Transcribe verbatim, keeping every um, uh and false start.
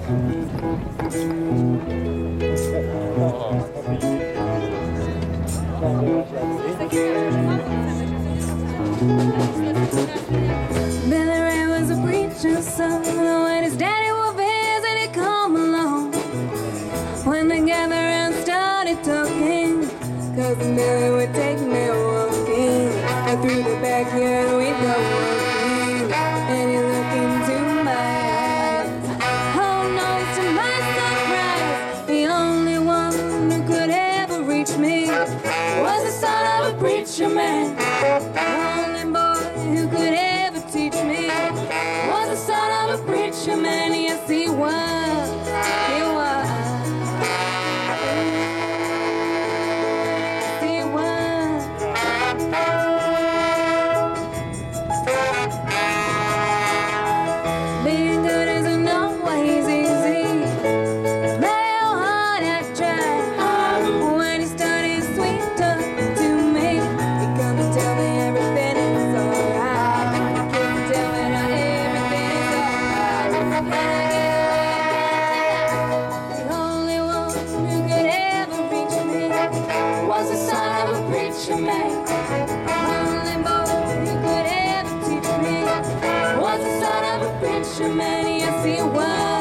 Billy Ray was a preacher's son. When his daddy would visit, he'd come along. When they gathered and started talking, Cousin Billy would take me walking. And through the backyard we'd go walking. And he'd look into my eyes. Oh no, to my surprise, the only one who could ever reach me was the son of a preacher man. The only boy who could ever teach me was the son of a preacher man. Yes, he was. He was. He was. Being good isn't always easy. Play how hard I try. When he started sweet talk to me, he come and tell me everything is alright. He came and tell me that everything is alright. And I get the only one who could ever reach me was the son of a preacher man. The only boy who could ever teach me was the son of a preacher man. Yes, he was.